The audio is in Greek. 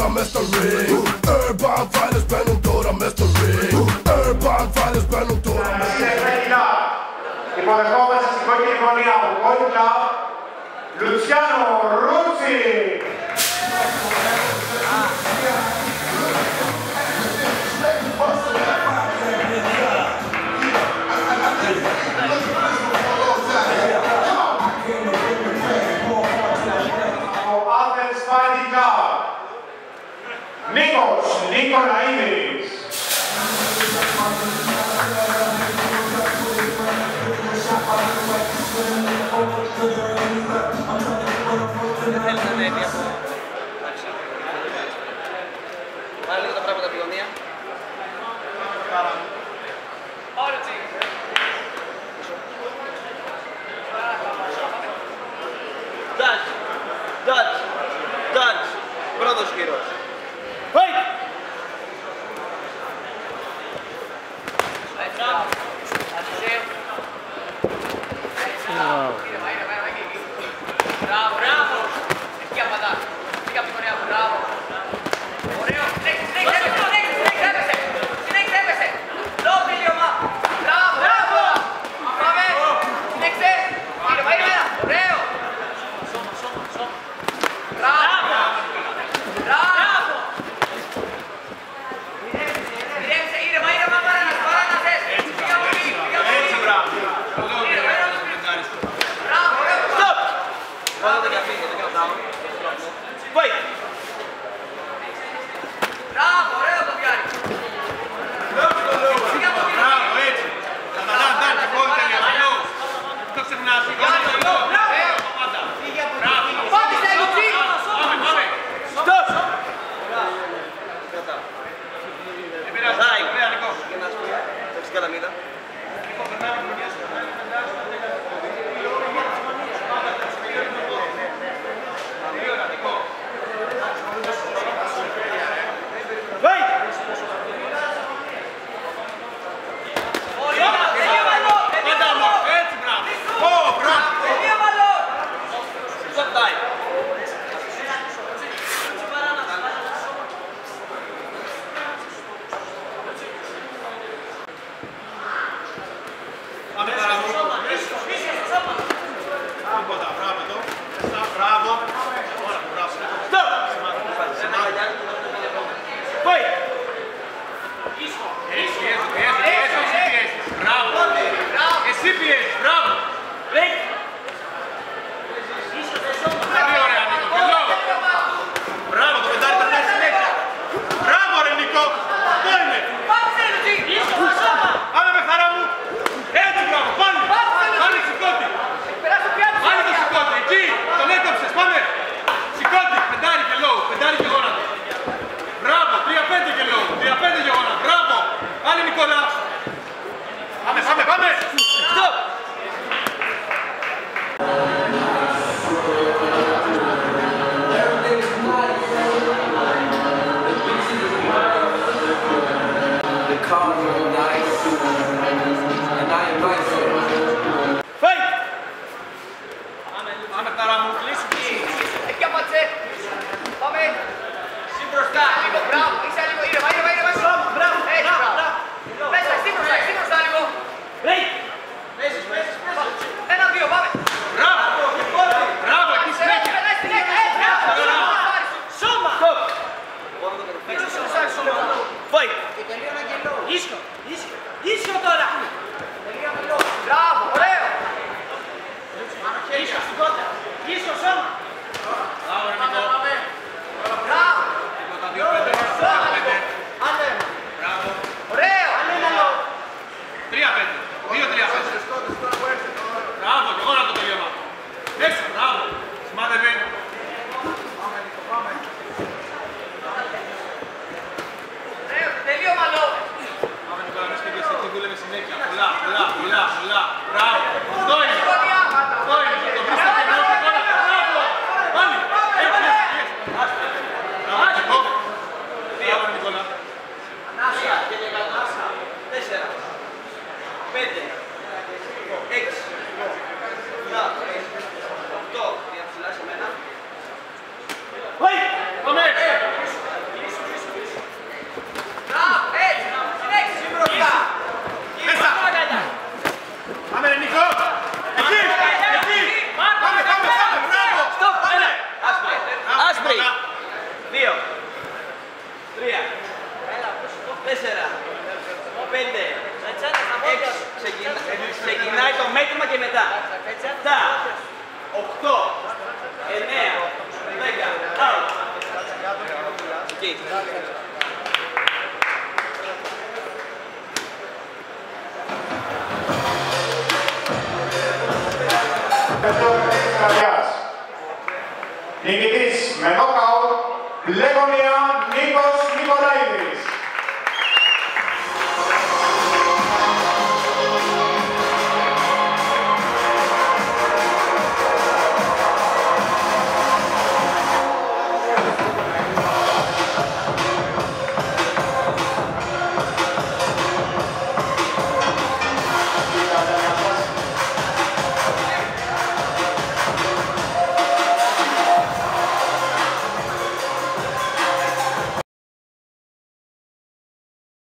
τώρα μες στο ring. Urban Fighters μπαίνουν τώρα μες στο ring. Urban Fighters μπαίνουν τώρα μες στο ring. Υποδεχόμαστε στην κόκκινη γωνία από Golden Club, Λουτσιάνο Ρούτσι. Νίκος Νικολαίδης. Δεν θέλει να ανέβει από... Βάλε λίγο τα πράγματα από τη γωνία. Dodge! Dodge! Dodge! Πρώτος γύρος. Wait! Bravo, bravo! Εκεί απαντά. Εκεί από την ωραία, μπράβο. Ωραίο. Συνέχισε. Λόγω τελείωμα. Μπράβο. Πάμε. Συνέχισε. Ήρεμα. Ωραίο. Μπράβο. Ήρεμα. Παράνασες. Πήγα πολύ. Wait! Μπράβο, ωραίο το πιάρι. Μπράβο, έτσι. Καταλάβει, κόντελε, αλλιώς. Το ξεχνάς, Πάτησε, Λουτσί. Πάμε. Stop! Δεν πειράζει, ωραία, Νικό. Και να σου πει, έχεις καλαμίδα. 4, 5, 6. Ξεκινάει το μέτρημα και μετά. 7, 8, 9, 10. Out. Εκεί. Ευχαριστώ.